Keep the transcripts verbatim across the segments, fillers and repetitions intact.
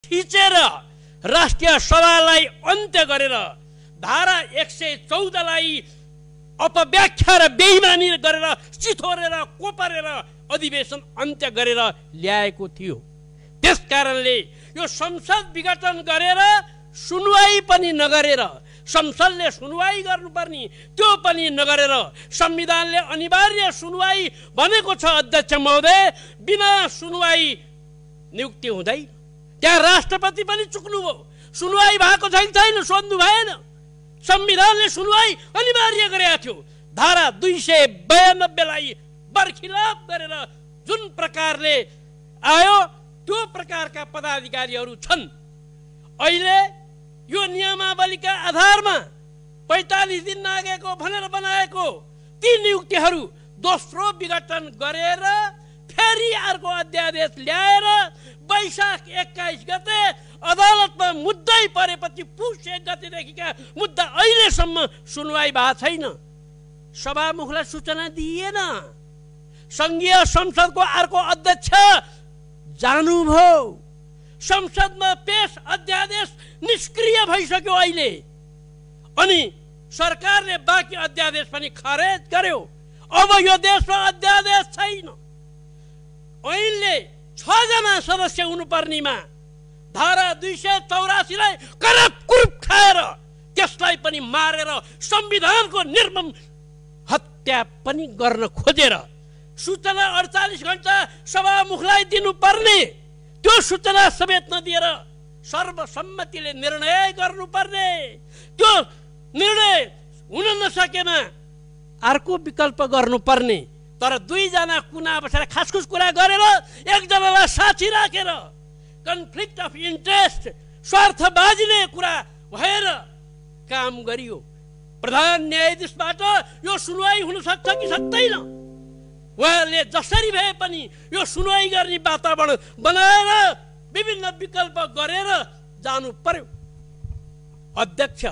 थिचेर राष्ट्रिय सभालाई अन्त्य गरेर धारा एक सय चौधलाई अपव्याख्या र बेइमानी गरेर चिथोरेर कोपरेर अधिवेशन अन्त्य गरेर ल्याएको थियो। त्यसकारणले यो संसद विघटन गरेर सुनवाई पनि नगरेर, संसदले सुनवाई गर्नुपर्ने त्यो पनि नगरेर संविधानले अनिवार्य सुनवाई भनेको छ अध्यक्ष महोदय, बिना सुनवाई नियुक्ति हुँदैन। त्यहाँ राष्ट्रपति पनि चुक्नुभयो, सुनवाई भएको छैन छैन सोध्नु भएन। संविधानले सुनवाई अनिवार्य गरेका थियो। धारा दुई सय बयानब्बेलाई बरखिलाफ गरेर जुन प्रकारले आयो त्यो प्रकारका पदाधिकारीहरू छन्। अहिले यो नियमावलीका आधारमा पैंतालीस दिन नागेको भनेर बनाएको ती नियुक्तिहरू दोस्रो विघटन गरेर फेरि अर्को अध्यादेश ल्याएर वैशाख एक्काइस गते अदालतमा मुद्दै परेपछि पुस एक गतेदेखिका मुद्दा अहिलेसम्म सुनवाई भएको छैन। सभामुखलाई सूचना दिइएन। संघीय संसदको अर्को अध्यक्ष जानुभयो। संसदमा पेश अध्यादेश निष्क्रिय भइसक्यो अहिले। अनि सरकारले बाँकी अध्यादेश पनि खारेज गर्यो। अब यो देशमा अध्यादेश छैन। ऐनले छ जना सदस्य हुनुपर्नेमा धारा दुई सय चौरासीलाई करप कुरुप खाएर त्यसलाई पनि मारेर संविधानको निर्मम हत्या पनि गर्न खोजेर सूचना अडचालीस घण्टा सभामुखलाई दिनुपर्ने त्यो सूचना समेत नदिएर सर्वसम्मतिले निर्णय गर्नुपर्ने त्यो निर्णय हुन नसकेमा अर्को विकल्प गर्नुपर्ने। तर दुईजना कुना बसेर खासखुस कुरा गरेर एकजनालाई साथी राखेर कन्फ्लिक्ट अफ इन्ट्रेस्ट स्वार्थबाजीले कुरा भएर काम गरियो। प्रधान न्यायाधीशबाट यो सुनवाई हुन सक्छ कि सक्दैन? उहाँले जसरी भए पनि यो सुनवाई गर्ने वातावरण बनाएर विभिन्न विकल्प गरेर जानु पर्यो। अध्यक्ष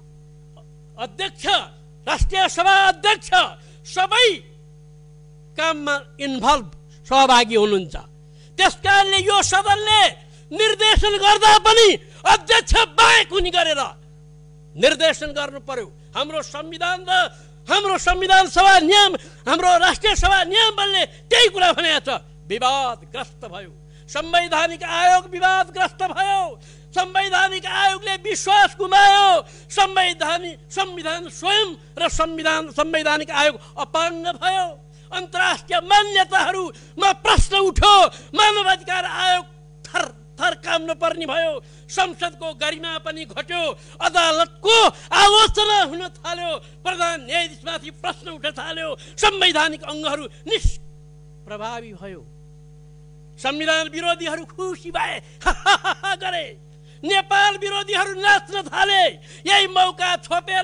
अध्यक्ष राष्ट्रिय सभा अध्यक्ष सबै काममा इन्भल्भ सहभागी हुनुहुन्छ। त्यसकारणले यो सदनले निर्देशन गर्दा पनि अध्यक्ष बाहेक हुने गरेर निर्देशन गर्नु पर्यो। हाम्रो संविधान र हाम्रो संविधान सभा नियम, हाम्रो राष्ट्रिय सभा नियम बलले त्यही कुरा भनेको छ। विवादग्रस्त भयो, संवैधानिक आयोग विवादग्रस्त भयो, संवैधानिक आयोगले विश्वास गुमायो, संवैधानिक संविधान स्वयं र संविधान संवैधानिक आयोग अपाङ्ग भयो। अन्तर्राष्ट्रिय मान्यताहरूमा प्रश्न उठ्यो। मानवाधिकार आयोग थर थर काम नपर्ने भयो। संसदको गरिमा पनि घट्यो। अदालतको आलोचना हुन थाल्यो। प्रधान न्यायाधीशमाथि प्रश्न उठ्न थाल्यो। संवैधानिक अङ्गहरू निष्प्रभावी भयो। संविधान विरोधीहरू खुसी भए, गरे। नेपाल विरोधीहरू नाच्न थाले। यही मौका छोपेर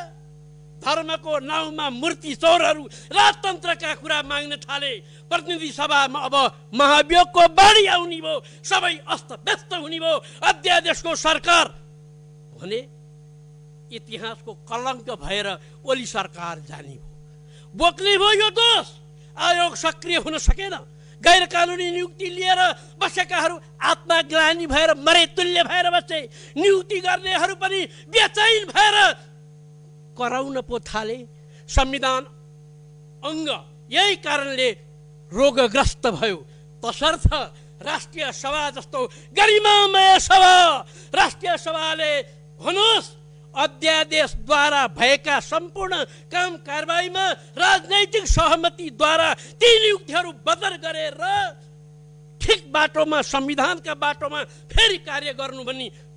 धर्मको नाउँमा मूर्ति चोरहरू राजतन्त्रका कुरा माग्न थाले। प्रतिनिधि सभामा अब महाभियोगको बाढी आउने भयो। सबै अस्तव्यस्त हुने भयो। अध्यादेशको सरकार भने इतिहासको कलङ्क भएर ओली सरकार जाने भयो। बोक्ने भयो यो दोष। आयोग सक्रिय हुन सकेन। गैर कानुनी नियुक्ति लिएर बसेकाहरू आत्मग्लानी भएर मरे तुल्य भएर बसे। नियुक्ति गर्नेहरू पनि बेचैन भएर कराउन पो थाले। संविधान अङ्ग यही कारणले रोगग्रस्त भयो। तसर्थ राष्ट्रिय सभा जस्तो गरिमामय सभा, राष्ट्रिय सभाले भन्नुहोस् अध्यादेशद्वारा भएका सम्पूर्ण काम कारबाहीमा राजनैतिक सहमतिद्वारा ती नियुक्तिहरू बदल गरेर ठिक बाटोमा संविधानका बाटोमा फेरि कार्य गर्नु भन्ने